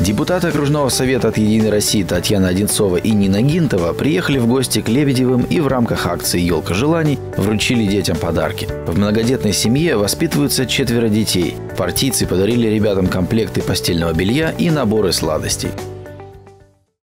Депутаты окружного совета от «Единой России» Татьяна Одинцова и Нина Гинтова приехали в гости к Лебедевым и в рамках акции «Елка желаний» вручили детям подарки. В многодетной семье воспитываются 4 детей. Партийцы подарили ребятам комплекты постельного белья и наборы сладостей.